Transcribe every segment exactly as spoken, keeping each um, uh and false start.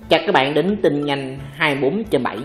Chào các bạn đến tin nhanh hai mươi bốn trên bảy.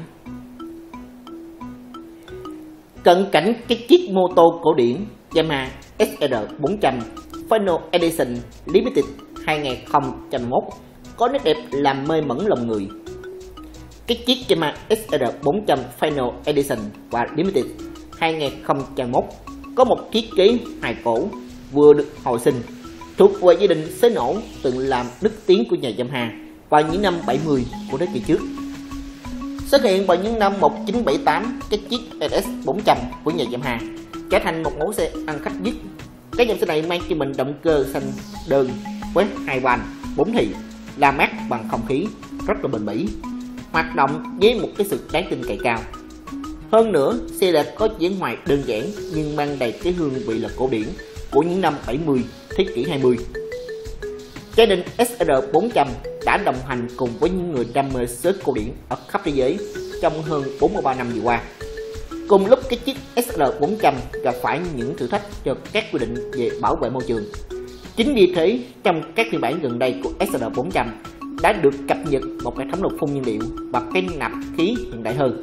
Cận cảnh cái chiếc mô tô cổ điển Yamaha ét rờ bốn trăm Final Edition Limited hai không một một có nét đẹp làm mê mẩn lòng người. Cái chiếc Yamaha ét rờ bốn trăm Final Edition và Limited hai không một một có một thiết kế hài cổ vừa được hồi sinh, thuộc về gia đình xế nổ từng làm nức tiếng của nhà Yamaha vào những năm bảy mươi của thế kỷ trước. Xuất hiện vào những năm một nghìn chín trăm bảy mươi tám, cái chiếc rờ ét bốn trăm của nhà Yamaha trở thành một mẫu xe ăn khách nhất. Cái dòng xe này mang cho mình động cơ xanh đơn với hai van bốn thì, làm mát bằng không khí, rất là bền bỉ, hoạt động với một cái sự đáng tin cậy cao. Hơn nữa, xe đã có dáng ngoài đơn giản nhưng mang đầy cái hương vị là cổ điển của những năm bảy mươi thế kỷ hai mươi. Gia đình ét rờ bốn trăm đã đồng hành cùng với những người đam mê xế cổ điển ở khắp thế giới trong hơn bốn mươi ba năm vừa qua. Cùng lúc cái chiếc ét rờ bốn trăm gặp phải những thử thách cho các quy định về bảo vệ môi trường. Chính vì thế, trong các phiên bản gần đây của ét rờ bốn trăm đã được cập nhật một hệ thống nạp phun nhiên liệu và cái nạp khí hiện đại hơn.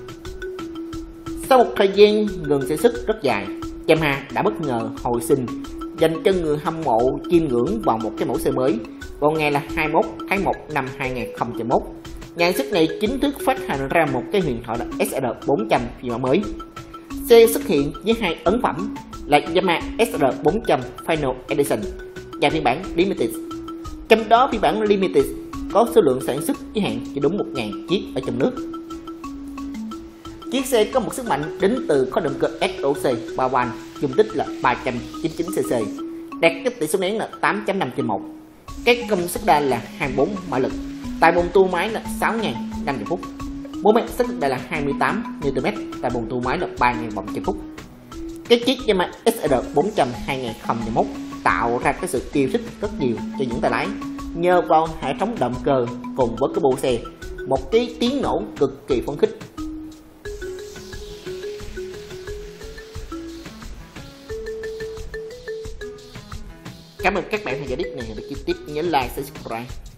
Sau một thời gian ngừng sản xuất rất dài, Yamaha đã bất ngờ hồi sinh dành cho người hâm mộ chiêm ngưỡng vào một cái mẫu xe mới vào ngày là hai mươi mốt tháng một năm hai không một một. Nhà sản xuất này chính thức phát hành ra một cái huyền thoại là ét rờ bốn trăm phiên bản mới. Xe xuất hiện với hai ấn phẩm là Yamaha ét rờ bốn trăm Final Edition và phiên bản Limited. Trong đó phiên bản Limited có số lượng sản xuất giới hạn chỉ đúng một nghìn chiếc ở trong nước. Chiếc xe có một sức mạnh đến từ khối động cơ ét o xê ba van, dung tích là ba trăm chín mươi chín xê xê, đạt cái tỷ số nén là tám chấm năm trên một. Cái công suất đa là hai mươi bốn mã lực, tại bồn tua máy là sáu nghìn năm trăm phút. Mô men sức đa là hai mươi tám niu tơn mét, tại bồn tua máy là ba nghìn vòng trên phút. Cái chiếc Yamaha ét rờ bốn trăm hai không một một tạo ra cái sự yêu thích rất nhiều cho những tay lái nhờ vào hệ thống động cơ cùng với cái bộ xe, một cái tiếng nổ cực kỳ phấn khích. Cảm ơn các bạn theo dõi clip này, và tiếp nhớ like, subscribe.